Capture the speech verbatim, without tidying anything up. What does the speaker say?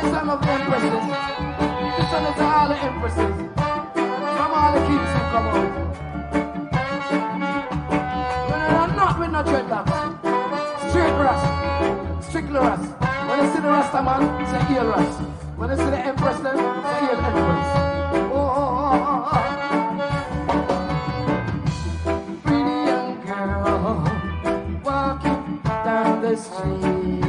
Some of the empresses. This one is to all the empresses. From all the kings who come out. When I'm not with no dreadlocks. Straight rust. Strictly rust. When you see the Rasta man, say heel rust. When you see the empress then, say heel empress. Oh, oh, oh, oh, oh. Pretty young girl walking down the street.